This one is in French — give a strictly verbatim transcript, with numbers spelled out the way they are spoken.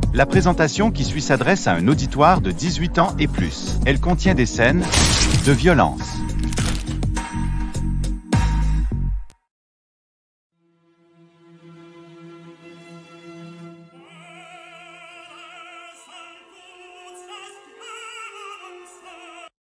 La présentation qui suit s'adresse à un auditoire de dix-huit ans et plus. Elle contient des scènes de violence,